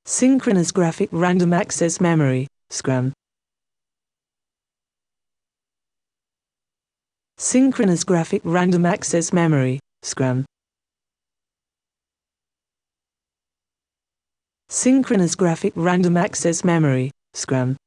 Synchronous Graphic Random Access Memory, SGRAM. Synchronous Graphic Random Access Memory, SGRAM. Synchronous Graphic Random Access Memory, SGRAM.